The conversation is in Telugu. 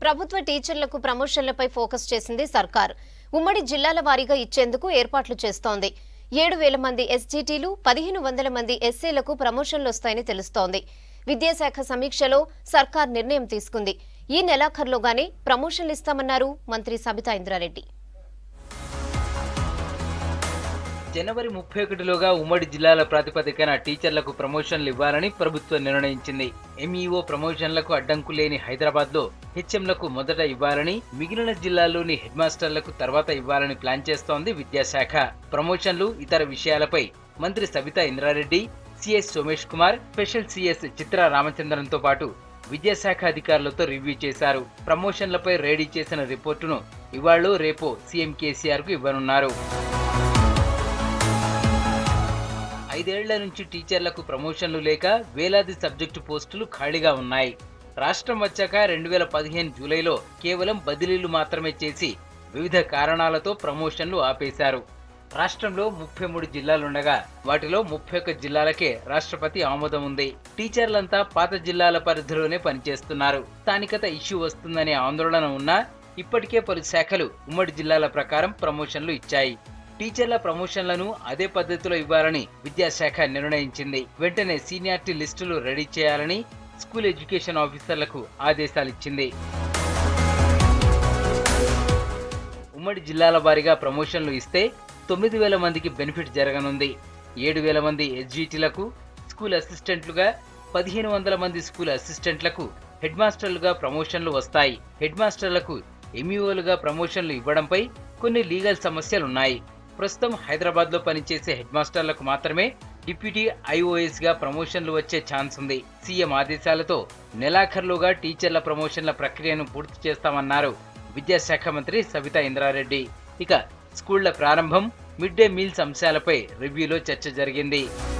ప్రభుత్వ టీచర్లకు ప్రమోషన్లపై ఫోకస్ చేసింది సర్కార్. ఉమ్మడి జిల్లాల వారీగా ఇచ్చేందుకు ఏర్పాట్లు చేస్తోంది. 7,000 మంది ఎస్జీటీలు, 1,500 మంది ఎస్ఏలకు ప్రమోషన్లు వస్తాయని తెలుస్తోంది. విద్యాశాఖ సమీక్షలో సర్కార్ నిర్ణయం తీసుకుంది. ఈ నెలాఖరులోగానే ప్రమోషన్లు ఇస్తామన్నారు మంత్రి సబితా ఇంద్రారెడ్డి. జనవరి 31లోగా ఉమ్మడి జిల్లాల ప్రాతిపదికన టీచర్లకు ప్రమోషన్లు ఇవ్వాలని ప్రభుత్వం నిర్ణయించింది. ఎంఈఓ ప్రమోషన్లకు అడ్డంకు లేని హైదరాబాద్లో హెచ్ఎంలకు మొదట ఇవ్వాలని, మిగిలిన జిల్లాల్లోని హెడ్ మాస్టర్లకు తర్వాత ఇవ్వాలని ప్లాన్ చేస్తోంది విద్యాశాఖ. ప్రమోషన్లు, ఇతర విషయాలపై మంత్రి Sabitha Indra Reddy, CS Somesh Kumar, special CS Chitra రామచంద్రన్తో పాటు విద్యాశాఖ అధికారులతో రివ్యూ చేశారు. ప్రమోషన్లపై రెడీ చేసిన రిపోర్టును ఇవాళ రేపో సీఎం కేసీఆర్ కు ఇవ్వనున్నారు. 5 ఏళ్ల నుంచి టీచర్లకు ప్రమోషన్లు లేక వేలాది సబ్జెక్టు పోస్టులు ఖాళీగా ఉన్నాయి. రాష్ట్రం వచ్చాక 2015 జూలైలో కేవలం బదిలీలు మాత్రమే చేసి వివిధ కారణాలతో ప్రమోషన్లు ఆపేశారు. రాష్ట్రంలో 33 జిల్లాలుండగా వాటిలో 31 జిల్లాలకే రాష్ట్రపతి ఆమోదం ఉంది. టీచర్లంతా పాత జిల్లాల పరిధిలోనే పనిచేస్తున్నారు. స్థానికత ఇష్యూ వస్తుందనే ఆందోళన ఉన్నా ఇప్పటికే పలు శాఖలు ఉమ్మడి జిల్లాల ప్రకారం ప్రమోషన్లు ఇచ్చాయి. టీచర్ల ప్రమోషన్లను అదే పద్ధతిలో ఇవ్వాలని విద్యాశాఖ నిర్ణయించింది. వెంటనే సీనియారిటీ లిస్టులు రెడీ చేయాలని స్కూల్ ఎడ్యుకేషన్ ఆఫీసర్లకు ఆదేశాలిచ్చింది. ఉమ్మడి జిల్లాల వారీగా ప్రమోషన్లు ఇస్తే 9,000 మందికి బెనిఫిట్ జరగనుంది. 7,000 మంది ఎస్జీటీలకు స్కూల్ అసిస్టెంట్లుగా, 1,500 మంది స్కూల్ అసిస్టెంట్లకు హెడ్ మాస్టర్లుగా ప్రమోషన్లు వస్తాయి. హెడ్ మాస్టర్లకు ఎంఈఓలుగా ప్రమోషన్లు ఇవ్వడంపై కొన్ని లీగల్ సమస్యలున్నాయి. ప్రస్తుతం హైదరాబాద్లో పనిచేసే హెడ్ మాస్టర్లకు మాత్రమే డిప్యూటీ ఐఓఎస్ గా ప్రమోషన్లు వచ్చే ఛాన్స్ ఉంది. సీఎం ఆదేశాలతో నెలాఖరులోగా టీచర్ల ప్రమోషన్ల ప్రక్రియను పూర్తి చేస్తామన్నారు విద్యాశాఖ మంత్రి సబితా ఇంద్రారెడ్డి. ఇక స్కూళ్ల ప్రారంభం, మిడ్ డే మీల్స్ అంశాలపై రివ్యూలో చర్చ జరిగింది.